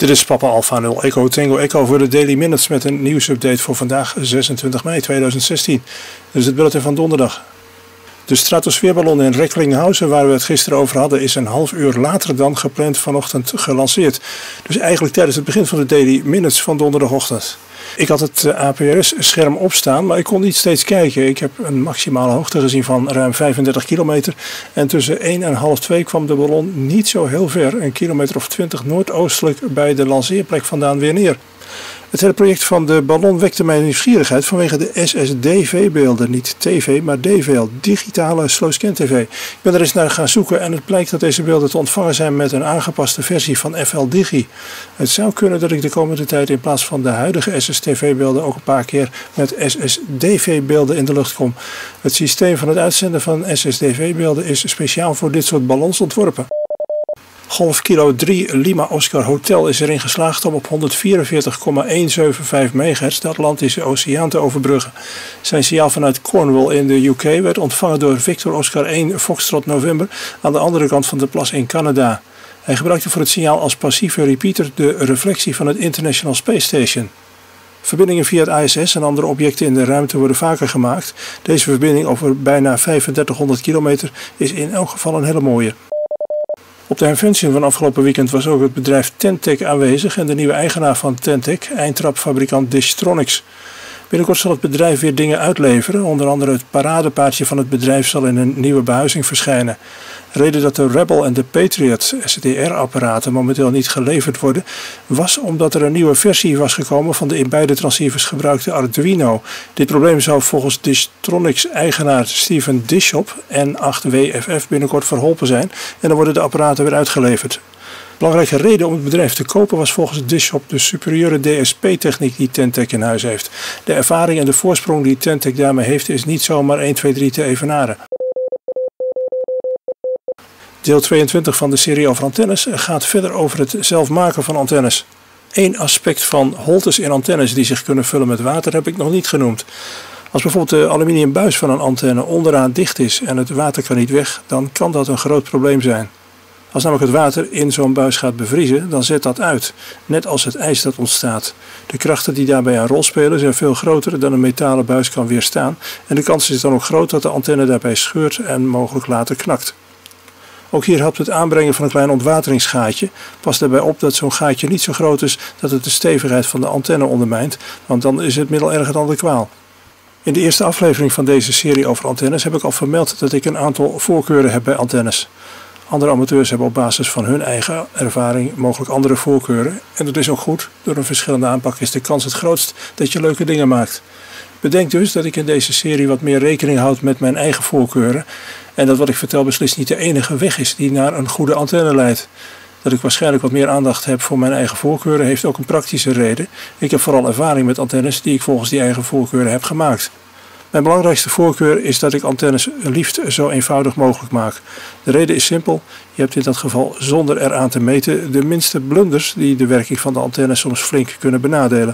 Dit is Papa Alpha 0 Echo Tango Echo voor de Daily Minutes met een nieuwsupdate voor vandaag 26 mei 2016. Dit is het bulletin van donderdag. De stratosfeerballon in Recklinghausen, waar we het gisteren over hadden, is een half uur later dan gepland vanochtend gelanceerd. Dus eigenlijk tijdens het begin van de Daily Minutes van donderdagochtend. Ik had het APRS-scherm opstaan, maar ik kon niet steeds kijken. Ik heb een maximale hoogte gezien van ruim 35 kilometer. En tussen 1 en half 2 kwam de ballon niet zo heel ver, een kilometer of 20 noordoostelijk bij de lanceerplek vandaan weer neer. Het hele project van de ballon wekte mijn nieuwsgierigheid vanwege de SSDV-beelden. Niet TV, maar DVL, digitale slow-scan TV. Ik ben er eens naar gaan zoeken en het blijkt dat deze beelden te ontvangen zijn met een aangepaste versie van FL Digi. Het zou kunnen dat ik de komende tijd in plaats van de huidige SSTV-beelden ook een paar keer met SSDV-beelden in de lucht kom. Het systeem van het uitzenden van SSDV-beelden is speciaal voor dit soort ballons ontworpen. Golf Kilo 3 Lima Oscar Hotel is erin geslaagd om op 144,175 MHz de Atlantische Oceaan te overbruggen. Zijn signaal vanuit Cornwall in de UK werd ontvangen door Victor Oscar 1 Foxtrot November aan de andere kant van de plas in Canada. Hij gebruikte voor het signaal als passieve repeater de reflectie van het International Space Station. Verbindingen via het ISS en andere objecten in de ruimte worden vaker gemaakt. Deze verbinding over bijna 3500 kilometer is in elk geval een hele mooie. Op de Invention van afgelopen weekend was ook het bedrijf Tentec aanwezig en de nieuwe eigenaar van Tentec, eindtrapfabrikant Dishtronics. Binnenkort zal het bedrijf weer dingen uitleveren, onder andere het paradepaardje van het bedrijf zal in een nieuwe behuizing verschijnen. De reden dat de Rebel en de Patriot SDR-apparaten momenteel niet geleverd worden, was omdat er een nieuwe versie was gekomen van de in beide transceivers gebruikte Arduino. Dit probleem zou volgens Dishtronics-eigenaar Steven Dishop N8WFF binnenkort verholpen zijn en dan worden de apparaten weer uitgeleverd. Belangrijke reden om het bedrijf te kopen was volgens Dishop de superieure DSP-techniek die Tentec in huis heeft. De ervaring en de voorsprong die Tentec daarmee heeft is niet zomaar 1, 2, 3 te evenaren. Deel 22 van de serie over antennes gaat verder over het zelf maken van antennes. Eén aspect van holtes in antennes die zich kunnen vullen met water heb ik nog niet genoemd. Als bijvoorbeeld de aluminium buis van een antenne onderaan dicht is en het water kan niet weg, dan kan dat een groot probleem zijn. Als namelijk het water in zo'n buis gaat bevriezen, dan zet dat uit, net als het ijs dat ontstaat. De krachten die daarbij een rol spelen zijn veel groter dan een metalen buis kan weerstaan en de kans is dan ook groot dat de antenne daarbij scheurt en mogelijk later knakt. Ook hier helpt het aanbrengen van een klein ontwateringsgaatje. Pas daarbij op dat zo'n gaatje niet zo groot is dat het de stevigheid van de antenne ondermijnt, want dan is het middel erger dan de kwaal. In de eerste aflevering van deze serie over antennes heb ik al vermeld dat ik een aantal voorkeuren heb bij antennes. Andere amateurs hebben op basis van hun eigen ervaring mogelijk andere voorkeuren. En dat is ook goed. Door een verschillende aanpak is de kans het grootst dat je leuke dingen maakt. Bedenk dus dat ik in deze serie wat meer rekening houd met mijn eigen voorkeuren. En dat wat ik vertel beslist niet de enige weg is die naar een goede antenne leidt. Dat ik waarschijnlijk wat meer aandacht heb voor mijn eigen voorkeuren heeft ook een praktische reden. Ik heb vooral ervaring met antennes die ik volgens die eigen voorkeuren heb gemaakt. Mijn belangrijkste voorkeur is dat ik antennes liefst zo eenvoudig mogelijk maak. De reden is simpel, je hebt in dat geval zonder eraan te meten de minste blunders die de werking van de antenne soms flink kunnen benadelen.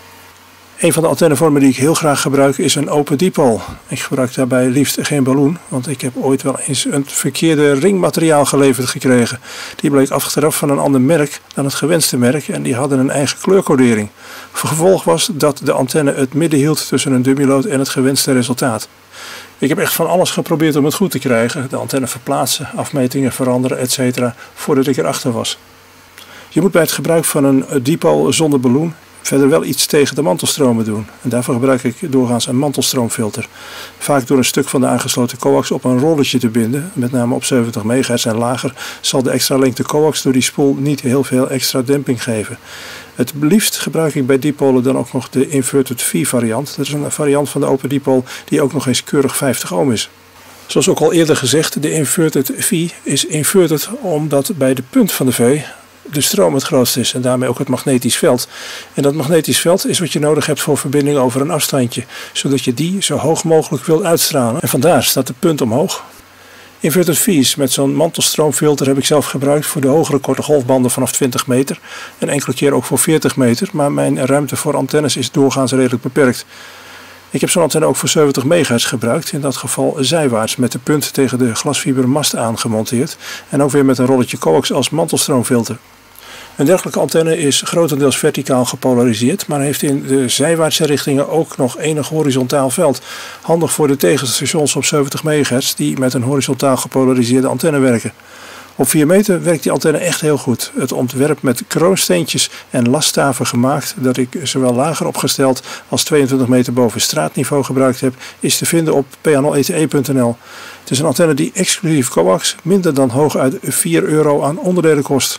Een van de antennevormen die ik heel graag gebruik is een open dipole. Ik gebruik daarbij liefst geen balloon, want ik heb ooit wel eens een verkeerde ringmateriaal geleverd gekregen. Die bleek achteraf van een ander merk dan het gewenste merk en die hadden een eigen kleurcodering. Gevolg was dat de antenne het midden hield tussen een dummyload en het gewenste resultaat. Ik heb echt van alles geprobeerd om het goed te krijgen. De antenne verplaatsen, afmetingen veranderen, etc. voordat ik erachter was. Je moet bij het gebruik van een dipole zonder balloon verder wel iets tegen de mantelstromen doen. En daarvoor gebruik ik doorgaans een mantelstroomfilter. Vaak door een stuk van de aangesloten coax op een rolletje te binden, met name op 70 MHz en lager, zal de extra lengte coax door die spoel niet heel veel extra demping geven. Het liefst gebruik ik bij dipolen dan ook nog de inverted V variant. Dat is een variant van de open dipole die ook nog eens keurig 50 ohm is. Zoals ook al eerder gezegd, de inverted V is inverted omdat bij de punt van de V de stroom het grootst is en daarmee ook het magnetisch veld. En dat magnetisch veld is wat je nodig hebt voor verbinding over een afstandje, zodat je die zo hoog mogelijk wilt uitstralen. En vandaar staat de punt omhoog. Inverted V's met zo'n mantelstroomfilter heb ik zelf gebruikt voor de hogere korte golfbanden vanaf 20 meter en enkele keer ook voor 40 meter, maar mijn ruimte voor antennes is doorgaans redelijk beperkt. Ik heb zo'n antenne ook voor 70 MHz gebruikt, in dat geval zijwaarts met de punt tegen de glasfibermast aangemonteerd en ook weer met een rolletje coax als mantelstroomfilter. Een dergelijke antenne is grotendeels verticaal gepolariseerd, maar heeft in de zijwaartse richtingen ook nog enig horizontaal veld. Handig voor de tegenstations op 70 MHz die met een horizontaal gepolariseerde antenne werken. Op 4 meter werkt die antenne echt heel goed. Het ontwerp met kroonsteentjes en laststaven gemaakt, dat ik zowel lager opgesteld als 22 meter boven straatniveau gebruikt heb, is te vinden op pa0ete.nl. Het is een antenne die exclusief coax minder dan hooguit €4 aan onderdelen kost.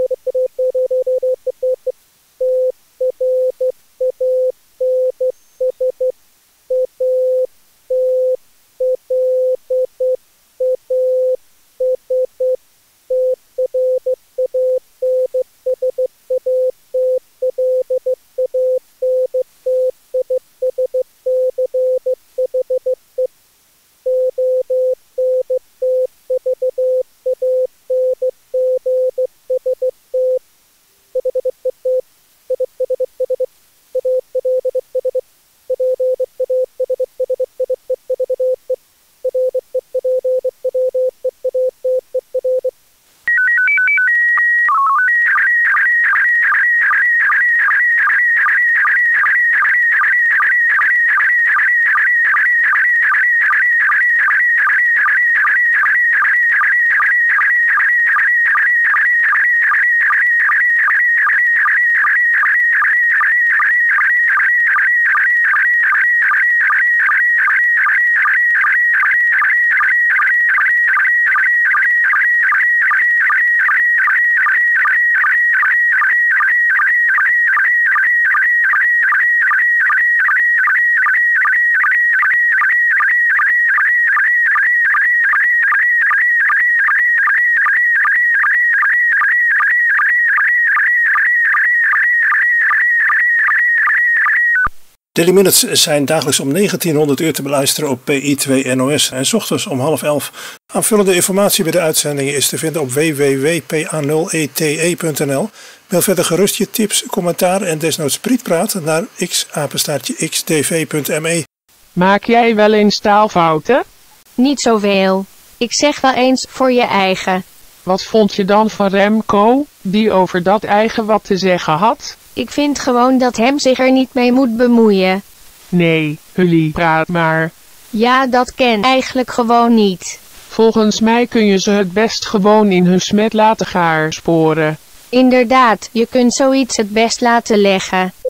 Daily Minutes zijn dagelijks om 1900 uur te beluisteren op PI2 NOS en 's ochtends om 10:30. Aanvullende informatie bij de uitzendingen is te vinden op www.pa0ete.nl. Mail verder gerust je tips, commentaar en desnoods prietpraat naar x@xdv.me. Maak jij wel eens taalfouten? Niet zoveel. Ik zeg wel eens voor je eigen. Wat vond je dan van Remco, die over dat eigen wat te zeggen had? Ik vind gewoon dat hem zich er niet mee moet bemoeien. Nee, Hully, praat maar. Ja, dat ken eigenlijk gewoon niet. Volgens mij kun je ze het best gewoon in hun smet laten gaarsporen. Inderdaad, je kunt zoiets het best laten leggen.